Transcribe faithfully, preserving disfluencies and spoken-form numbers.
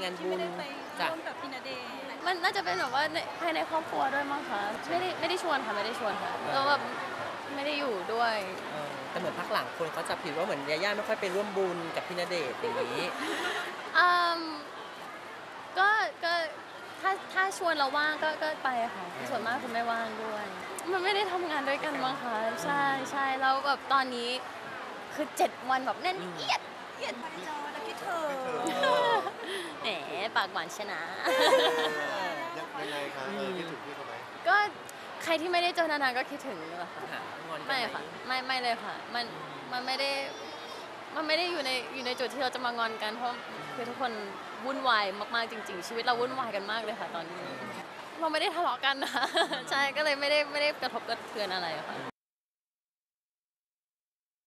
งานที่บุไม่ญได้ไปจ้ะร่วมกับพี่ณเดชน์มันน่าจะเป็นแบบว่าในภายในครอบครัวด้วยมั้งคะไม่ได้ไม่ได้ชวนค่ะไม่ได้ชวนค่ะแล้วแบบไม่ได้อยู่ด้วยเออแต่เหมือนพักหลังคนเขาจับผิดว่าเหมือนยาย่าไม่ค่อยไปร่วมบุญกับพี่ณเดชน์อย่างนี้อืมก็ก็ถ้าถ้าชวนเราว่างก็ก็ไปค่ะส่วนมากคุณไม่ว่างด้วย มันไม่ได้ทำงานด้วยกันมั้งคะใช่ใช่แล้วแบบตอนนี้คือเจ็ดวันแบบแน่นเอียดเอียดไปจอแล้วคิดถึงแหมปากหวานชนะยังไงคะเออคิดถึงพี่เขาไหมก็ใครที่ไม่ได้เจอนานๆก็คิดถึงนี่แหละค่ะหางอนกันไม่หค่ะไม่ไม่เลยค่ะมันมันไม่ได้มันไม่ได้อยู่ในอยู่ในจุดที่เราจะมางอนกันเพราะคือทุกคนวุ่นวายมากๆจริง ๆ ชีวิตเราวุ่นวายกันมากเลยค่ะตอนนี้ เราไม่ได้ทะเลาะกันนะ ใช่ก็เลยไม่ได้ไม่ได้กระทบกระเทือนอะไรค่ะ